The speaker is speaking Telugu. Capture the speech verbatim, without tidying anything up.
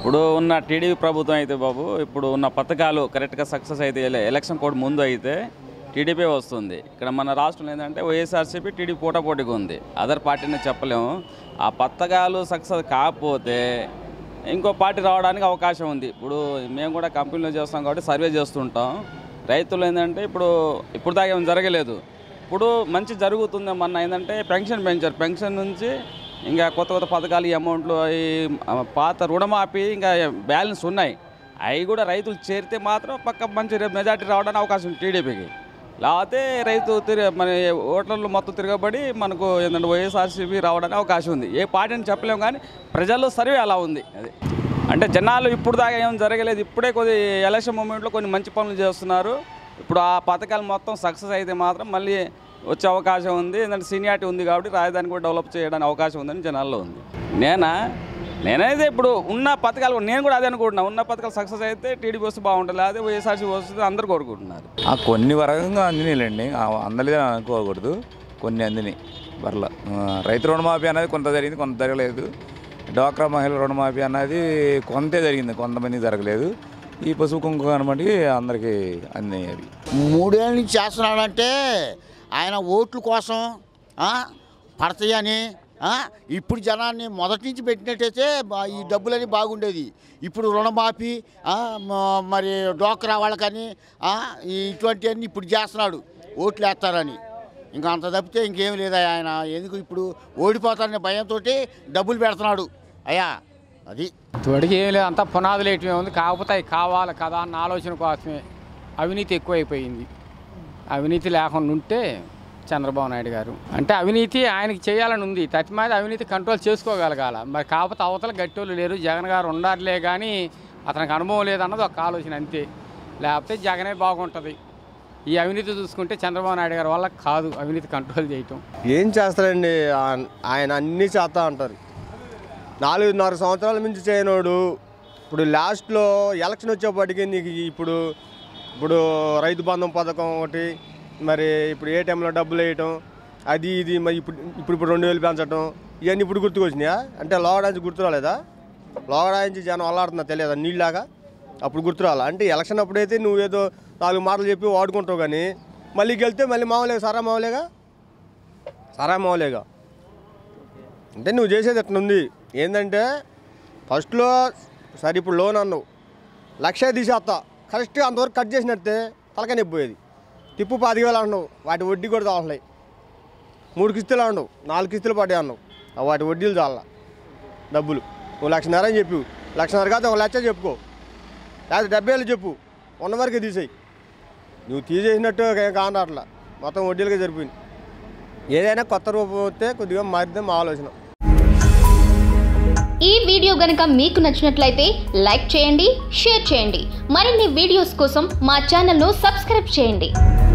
ఇప్పుడు ఉన్న టీడీపీ ప్రభుత్వం అయితే బాబు ఇప్పుడు ఉన్న పథకాలు కరెక్ట్గా సక్సెస్ అయితే ఎలక్షన్ కోడ్ ముందు అయితే టీడీపీ వస్తుంది. ఇక్కడ మన రాష్ట్రంలో ఏంటంటే వైఎస్ఆర్సీపీ టీడీపీ పోటాపోటీగా ఉంది. అదర్ పార్టీని చెప్పలేము. ఆ పథకాలు సక్సెస్ కాకపోతే ఇంకో పార్టీ రావడానికి అవకాశం ఉంది. ఇప్పుడు మేము కూడా కంపెనీలో చేస్తాం కాబట్టి సర్వే చేస్తుంటాం. రైతులు ఏంటంటే ఇప్పుడు ఇప్పుడు దాకా ఏం జరగలేదు. ఇప్పుడు మంచి జరుగుతుంది. మొన్న ఏంటంటే పెన్షన్ పెంచారు. పెన్షన్ నుంచి ఇంకా కొత్త కొత్త పథకాలు ఈ అమౌంట్లు ఈ పాత రుణమాఫీ ఇంకా బ్యాలెన్స్ ఉన్నాయి. అవి కూడా రైతులు చేరితే మాత్రం పక్క మంచి మెజార్టీ రావడానికి అవకాశం ఉంది టీడీపీకి. లేకపోతే రైతు తిరిగి మన ఓట్లలో మొత్తం తిరగబడి మనకు ఏంటంటే వైఎస్ఆర్సీపీ రావడానికి అవకాశం ఉంది. ఏ పార్టీ అని చెప్పలేము కానీ ప్రజల్లో సర్వే అలా ఉంది. అది అంటే జనాలు ఇప్పుడు దాకా ఏం జరగలేదు. ఇప్పుడే కొద్ది ఎలక్షన్ మూమెంట్లో కొన్ని మంచి పనులు చేస్తున్నారు. ఇప్పుడు ఆ పథకాలు మొత్తం సక్సెస్ అయితే మాత్రం మళ్ళీ వచ్చే అవకాశం ఉంది. ఏంటంటే సీనియారిటీ ఉంది కాబట్టి రాజధాని కూడా డెవలప్ చేయడానికి అవకాశం ఉందని జనాల్లో ఉంది. నేనా నేనైతే ఇప్పుడు ఉన్న పథకాలు నేను కూడా అదే అనుకుంటున్నా. ఉన్న పథకాలు సక్సెస్ అయితే టీడీపీ వస్తే బాగుంటుంది, అదే వైఎస్ఆర్సీ వస్తుంది అందరూ కోరుకుంటున్నారు. కొన్ని వరంగా అందినాయిలేండి, అందలేదని అనుకోకూడదు. కొన్ని అందినాయి పర్ల. రైతు రుణమాఫీ అనేది కొంత జరిగింది, కొంత జరగలేదు. డ్వాక్రా మహిళల రుణమాఫీ అన్నది కొంతే జరిగింది, కొంతమంది జరగలేదు. ఈ పశువు కుంకుమ అనమాట అందరికీ అన్నీ. అవి మూడేళ్ళ నుంచి చేస్తున్నాడంటే ఆయన ఓట్ల కోసం పడతాయని. ఇప్పుడు జనాన్ని మొదటి నుంచి పెట్టినట్టయితే ఈ డబ్బులని బాగుండేది. ఇప్పుడు రుణమాఫీ మరి డ్వాక్రా వాళ్ళకని ఇటువంటివన్నీ ఇప్పుడు చేస్తున్నాడు ఓట్లు వేస్తారని. ఇంకా అంత తప్పితే ఇంకేం లేదా ఆయన. ఎందుకు ఇప్పుడు ఓడిపోతారనే భయంతో డబ్బులు పెడుతున్నాడు అయ్యా. అది తోడికి ఏం లేదు, అంతా పునాదులు వేయటమే ఉంది. కాకపోతే అవి కావాలి కదా అన్న ఆలోచన కోసమే. అవినీతి ఎక్కువైపోయింది. అవినీతి లేకుండా ఉంటే చంద్రబాబు నాయుడు గారు అంటే అవినీతి ఆయనకి చేయాలని ఉంది. తటి మీద అవినీతి కంట్రోల్ చేసుకోగలగాల. మరి కాకపోతే అవతల గట్టోళ్ళు లేరు. జగన్ గారు ఉండాలే కానీ అతనికి అనుభవం లేదన్నది ఒక ఆలోచన అంతే. లేకపోతే జగనే బాగుంటుంది. ఈ అవినీతి చూసుకుంటే చంద్రబాబు నాయుడు గారి వల్ల కాదు అవినీతి కంట్రోల్ చేయటం. ఏం చేస్తారండి, ఆయన అన్నీ చేస్తా అంటారు. నాలుగున్నర సంవత్సరాల నుంచి చేయనోడు ఇప్పుడు లాస్ట్లో ఎలక్షన్ వచ్చేప్పటికి నీకు ఇప్పుడు ఇప్పుడు రైతు బంధం పథకం ఒకటి, మరి ఇప్పుడు ఏటీఎంలో డబ్బులు వేయటం, అది ఇది మరి ఇప్పుడు ఇప్పుడు ఇప్పుడు రెండు వేలు పెంచడం, ఇవన్నీ ఇప్పుడు గుర్తుకొచ్చినాయా? అంటే లోగడాంచి గుర్తు రాలేదా? లోగడాంచి జనం అల్లాడుతున్నా తెలియదా నీళ్ళలాగా? అప్పుడు గుర్తు రాలా? అంటే ఎలక్షన్ అప్పుడైతే నువ్వేదో నాలుగు మాటలు చెప్పి వాడుకుంటావు, కానీ మళ్ళీ గెలితే మళ్ళీ మామూలుగా సారా మామూలేగా సారా మామూలేగా అంటే నువ్వు చేసేది ఎట్లుంది ఏంటంటే ఫస్ట్లో సరే ఇప్పుడు లోన్ అన్నావు లక్ష తీసేస్తా, కరెక్ట్గా అంతవరకు కట్ చేసినట్టే తలకాయ నొప్పిపోయేది. తిప్పు పది వేలు అన్నావు, వాటి వడ్డీ కూడా చాలన్నాయి. మూడు కిస్తులు అన్నావు, నాలుగు కిస్తులు పడ్డాయి అన్నావు, వాటి వడ్డీలు చాలా డబ్బులు. నువ్వు లక్షన్నర అని చెప్పు, లక్షన్నర కాదు ఒక లక్ష చెప్పుకో, లేదా డెబ్బై వేలు చెప్పు, ఉన్న వరకే తీసేయి. నువ్వు తీసేసినట్టు ఏం కాదు, అట్లా మొత్తం వడ్డీలుగా జరిపోయింది. ఏదైనా కొత్త రూపం వస్తే కొద్దిగా మారితే మా ఆలోచన. ఈ వీడియో గనుక మీకు నచ్చినట్లయితే లైక్ చేయండి, షేర్ చేయండి. మరిన్ని వీడియోస్ కోసం మా ఛానల్ను సబ్స్క్రైబ్ చేయండి.